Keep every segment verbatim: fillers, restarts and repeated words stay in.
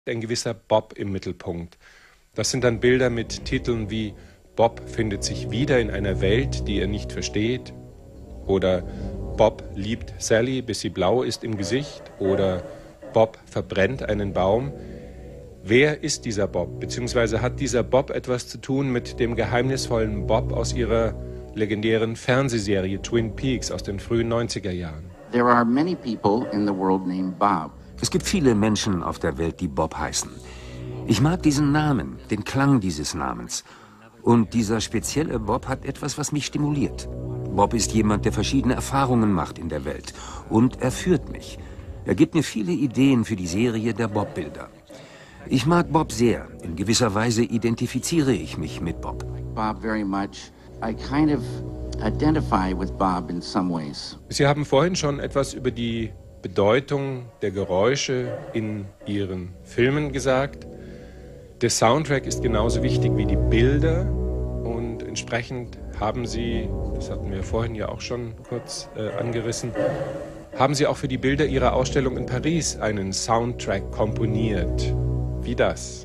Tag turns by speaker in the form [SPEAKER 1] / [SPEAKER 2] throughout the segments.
[SPEAKER 1] ein gewisser Bob im Mittelpunkt. Das sind dann Bilder mit Titeln wie Bob findet sich wieder in einer Welt, die er nicht versteht, oder Bob liebt Sally, bis sie blau ist im Gesicht, oder Bob verbrennt einen Baum. Wer ist dieser Bob? Beziehungsweise hat dieser Bob etwas zu tun mit dem geheimnisvollen Bob aus ihrer legendären Fernsehserie Twin Peaks aus den frühen neunziger Jahren?
[SPEAKER 2] There are many people in the world named Bob.
[SPEAKER 3] Es gibt viele Menschen auf der Welt, die Bob heißen. Ich mag diesen Namen, den Klang dieses Namens. Und dieser spezielle Bob hat etwas, was mich stimuliert. Bob ist jemand, der verschiedene Erfahrungen macht in der Welt. Und er führt mich. Er gibt mir viele Ideen für die Serie der Bob-Bilder. Ich mag Bob sehr. In gewisser Weise identifiziere ich mich mit Bob.
[SPEAKER 2] Bob very much. I kind of identify with Bob in some ways.
[SPEAKER 1] Sie haben vorhin schon etwas über die Bedeutung der Geräusche in Ihren Filmen gesagt. Der Soundtrack ist genauso wichtig wie die Bilder und entsprechend haben Sie, das hatten wir vorhin ja auch schon kurz äh, angerissen, haben Sie auch für die Bilder Ihrer Ausstellung in Paris einen Soundtrack komponiert. Wie das?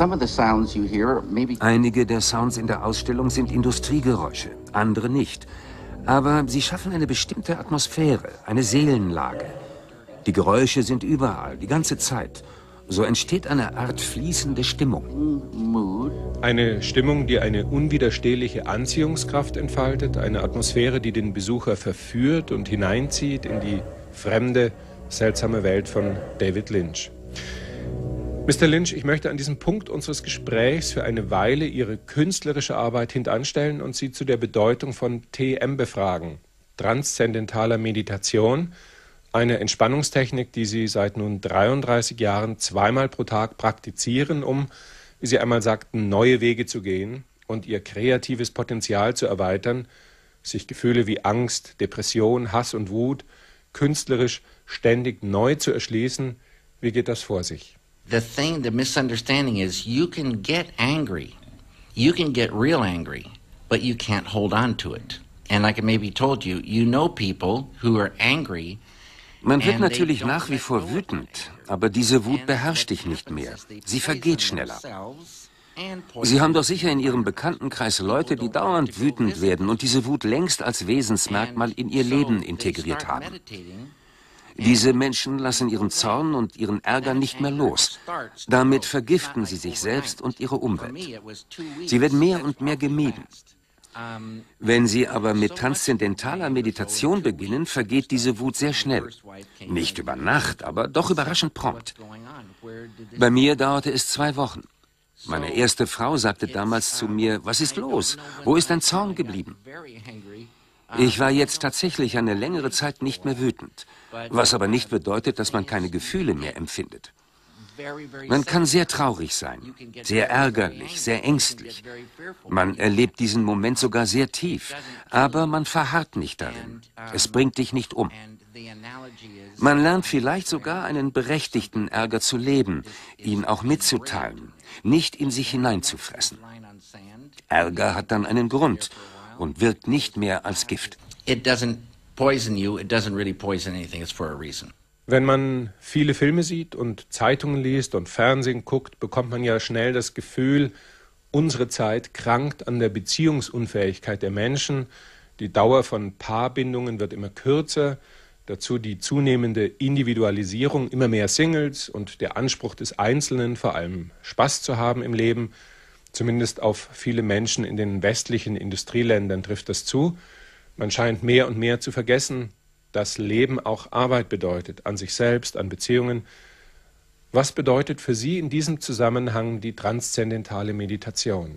[SPEAKER 3] Einige der Sounds in der Ausstellung sind Industriegeräusche, andere nicht. Aber sie schaffen eine bestimmte Atmosphäre, eine Seelenlage. Die Geräusche sind überall, die ganze Zeit. So entsteht eine Art fließende Stimmung.
[SPEAKER 1] Eine Stimmung, die eine unwiderstehliche Anziehungskraft entfaltet, eine Atmosphäre, die den Besucher verführt und hineinzieht in die fremde, seltsame Welt von David Lynch. Mister Lynch, ich möchte an diesem Punkt unseres Gesprächs für eine Weile Ihre künstlerische Arbeit hintanstellen und Sie zu der Bedeutung von T M befragen, transzendentaler Meditation, eine Entspannungstechnik, die Sie seit nun dreiunddreißig Jahren zweimal pro Tag praktizieren, um, wie Sie einmal sagten, neue Wege zu gehen und Ihr kreatives Potenzial zu erweitern, sich Gefühle wie Angst, Depression, Hass und Wut künstlerisch ständig neu zu erschließen. Wie geht das vor sich?
[SPEAKER 2] The thing, the misunderstanding is you can get angry. You can get real angry, but you can't hold on to it. And like I maybe told you, you know people who are angry.
[SPEAKER 3] Man wird natürlich nach wie vor wütend, aber diese Wut beherrscht dich nicht mehr. Sie vergeht schneller. Sie haben doch sicher in Ihrem Bekanntenkreis Leute, die dauernd wütend werden und diese Wut längst als Wesensmerkmal in ihr Leben integriert haben. Diese Menschen lassen ihren Zorn und ihren Ärger nicht mehr los. Damit vergiften sie sich selbst und ihre Umwelt. Sie werden mehr und mehr gemieden. Wenn Sie aber mit transzendentaler Meditation beginnen, vergeht diese Wut sehr schnell. Nicht über Nacht, aber doch überraschend prompt. Bei mir dauerte es zwei Wochen. Meine erste Frau sagte damals zu mir, was ist los? Wo ist dein Zorn geblieben? Ich war jetzt tatsächlich eine längere Zeit nicht mehr wütend, was aber nicht bedeutet, dass man keine Gefühle mehr empfindet. Man kann sehr traurig sein, sehr ärgerlich, sehr ängstlich. Man erlebt diesen Moment sogar sehr tief, aber man verharrt nicht darin. Es bringt dich nicht um. Man lernt vielleicht sogar einen berechtigten Ärger zu leben, ihn auch mitzuteilen, nicht in sich hineinzufressen. Ärger hat dann einen Grund und wirkt nicht mehr als Gift.
[SPEAKER 2] It doesn't poison you, it doesn't really poison anything, it's for a reason.
[SPEAKER 1] Wenn man viele Filme sieht und Zeitungen liest und Fernsehen guckt, bekommt man ja schnell das Gefühl, unsere Zeit krankt an der Beziehungsunfähigkeit der Menschen. Die Dauer von Paarbindungen wird immer kürzer. Dazu die zunehmende Individualisierung, immer mehr Singles und der Anspruch des Einzelnen, vor allem Spaß zu haben im Leben. Zumindest auf viele Menschen in den westlichen Industrieländern trifft das zu. Man scheint mehr und mehr zu vergessen, dass Leben auch Arbeit bedeutet, an sich selbst, an Beziehungen. Was bedeutet für Sie in diesem Zusammenhang die transzendentale Meditation?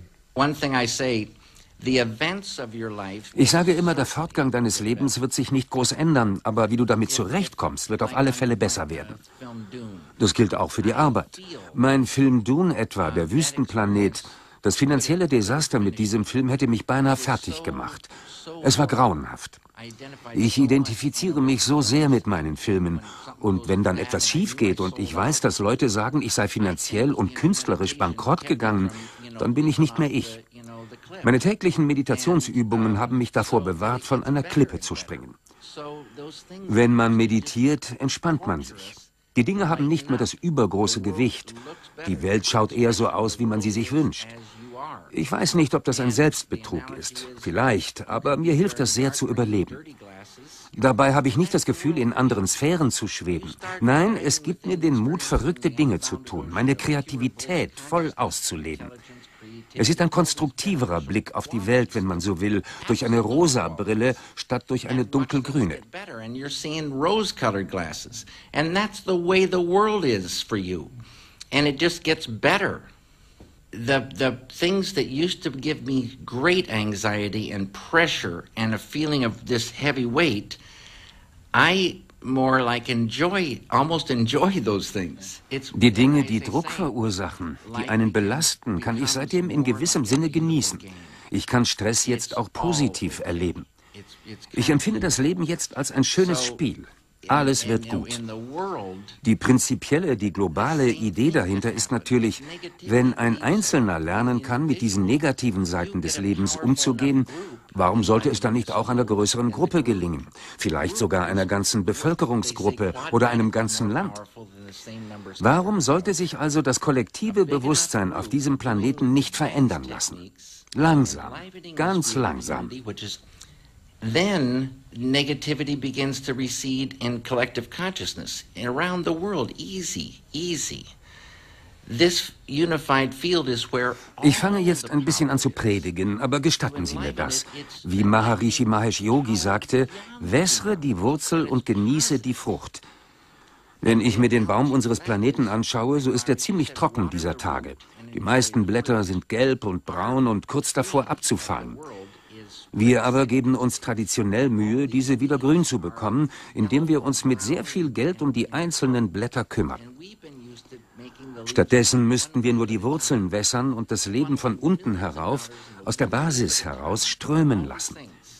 [SPEAKER 3] Ich sage immer, der Fortgang deines Lebens wird sich nicht groß ändern, aber wie du damit zurechtkommst, wird auf alle Fälle besser werden. Das gilt auch für die Arbeit. Mein Film Dune etwa, der Wüstenplanet, das finanzielle Desaster mit diesem Film hätte mich beinahe fertig gemacht. Es war grauenhaft. Ich identifiziere mich so sehr mit meinen Filmen. Und wenn dann etwas schief geht und ich weiß, dass Leute sagen, ich sei finanziell und künstlerisch bankrott gegangen, dann bin ich nicht mehr ich. Meine täglichen Meditationsübungen haben mich davor bewahrt, von einer Klippe zu springen. Wenn man meditiert, entspannt man sich. Die Dinge haben nicht mehr das übergroße Gewicht. Die Welt schaut eher so aus, wie man sie sich wünscht. Ich weiß nicht, ob das ein Selbstbetrug ist. Vielleicht, aber mir hilft das sehr zu überleben. Dabei habe ich nicht das Gefühl, in anderen Sphären zu schweben. Nein, es gibt mir den Mut, verrückte Dinge zu tun, meine Kreativität voll auszuleben. Es ist ein konstruktiverer Blick auf die Welt, wenn man so will, durch eine rosa Brille statt durch eine dunkelgrüne.
[SPEAKER 2] The, the things that used to give me great anxiety and pressure and a feeling of this heavy weight, I more like enjoy, almost enjoy those things. It's
[SPEAKER 3] die Dinge, die Druck verursachen, die einen belasten, kann ich seitdem in gewissem Sinne genießen. Ich kann Stress jetzt auch positiv erleben. Ich empfinde das Leben jetzt als ein schönes Spiel. Alles wird gut. Die prinzipielle, die globale Idee dahinter ist natürlich, wenn ein Einzelner lernen kann, mit diesen negativen Seiten des Lebens umzugehen, warum sollte es dann nicht auch einer größeren Gruppe gelingen? Vielleicht sogar einer ganzen Bevölkerungsgruppe oder einem ganzen Land? Warum sollte sich also das kollektive Bewusstsein auf diesem Planeten nicht verändern lassen? Langsam, ganz langsam.
[SPEAKER 2] Then negativity begins to recede in collective consciousness around the world. Easy, easy. This unified field is where.
[SPEAKER 3] Ich fange jetzt ein bisschen an zu predigen, aber gestatten Sie mir das. Wie Maharishi Mahesh Yogi sagte, wässre die Wurzel und genieße die Frucht. Wenn ich mir den Baum unseres Planeten anschaue, so ist er ziemlich trocken dieser Tage. Die meisten Blätter sind gelb und braun und kurz davor abzufallen. Wir aber geben uns traditionell Mühe, diese wieder grün zu bekommen, indem wir uns mit sehr viel Geld um die einzelnen Blätter kümmern. Stattdessen müssten wir nur die Wurzeln wässern und das Leben von unten herauf, aus der Basis heraus, strömen lassen.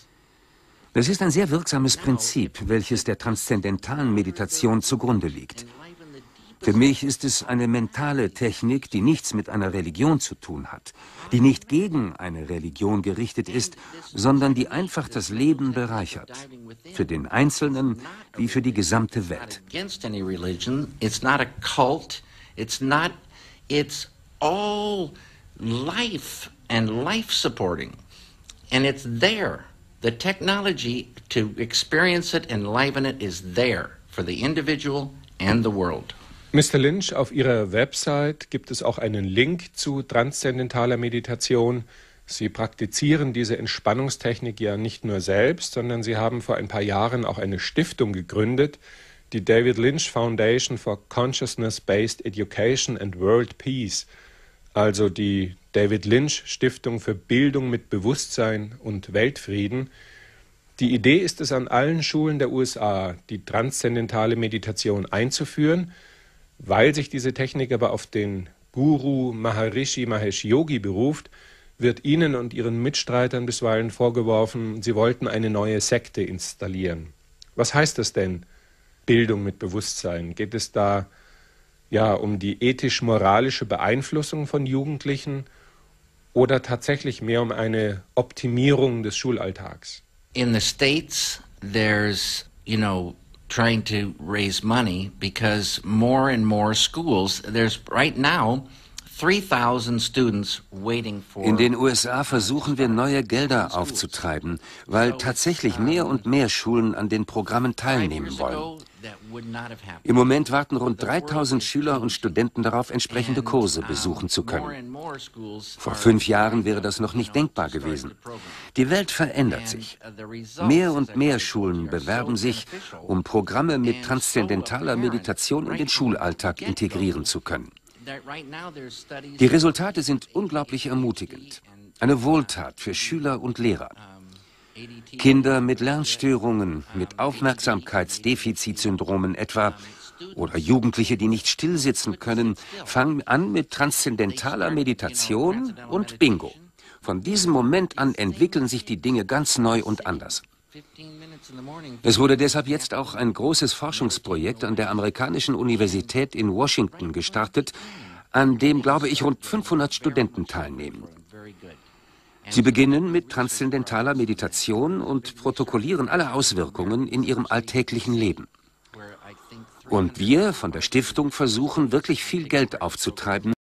[SPEAKER 3] Das ist ein sehr wirksames Prinzip, welches der transzendentalen Meditation zugrunde liegt. Für mich ist es eine mentale Technik, die nichts mit einer Religion zu tun hat, die nicht gegen eine Religion gerichtet ist, sondern die einfach das Leben bereichert, für den Einzelnen wie für die gesamte Welt.
[SPEAKER 2] It's not a cult. It's not. It's all life and life supporting, and it's there. The technology to experience it and live in it is there for the individual and the world.
[SPEAKER 1] Mister Lynch, auf Ihrer Website gibt es auch einen Link zu transzendentaler Meditation. Sie praktizieren diese Entspannungstechnik ja nicht nur selbst, sondern Sie haben vor ein paar Jahren auch eine Stiftung gegründet, die David Lynch Foundation for Consciousness-Based Education and World Peace, also die David Lynch Stiftung für Bildung mit Bewusstsein und Weltfrieden. Die Idee ist es, an allen Schulen der U S A die transzendentale Meditation einzuführen. Weil sich diese Technik aber auf den Guru Maharishi Mahesh Yogi beruft, wird Ihnen und Ihren Mitstreitern bisweilen vorgeworfen, Sie wollten eine neue Sekte installieren. Was heißt das denn, Bildung mit Bewusstsein? Geht es da ja um die ethisch-moralische Beeinflussung von Jugendlichen oder tatsächlich mehr um eine Optimierung des Schulalltags?
[SPEAKER 2] In the States, there's, you know, trying to raise money because more and more schools, there's right now three thousand students waiting for.
[SPEAKER 3] In den U S A versuchen wir neue Gelder aufzutreiben, weil tatsächlich mehr und mehr Schulen an den Programmen teilnehmen wollen. Im Moment warten rund dreitausend Schüler und Studenten darauf, entsprechende Kurse besuchen zu können. Vor fünf Jahren wäre das noch nicht denkbar gewesen. Die Welt verändert sich. Mehr und mehr Schulen bewerben sich, um Programme mit transzendentaler Meditation in den Schulalltag integrieren zu können. Die Resultate sind unglaublich ermutigend. Eine Wohltat für Schüler und Lehrer. Kinder mit Lernstörungen, mit Aufmerksamkeitsdefizitsyndromen etwa, oder Jugendliche, die nicht stillsitzen können, fangen an mit transzendentaler Meditation und Bingo. Von diesem Moment an entwickeln sich die Dinge ganz neu und anders. Es wurde deshalb jetzt auch ein großes Forschungsprojekt an der amerikanischen Universität in Washington gestartet, an dem, glaube ich, rund fünfhundert Studenten teilnehmen. Sie beginnen mit transzendentaler Meditation und protokollieren alle Auswirkungen in ihrem alltäglichen Leben. Und wir von der Stiftung versuchen, wirklich viel Geld aufzutreiben,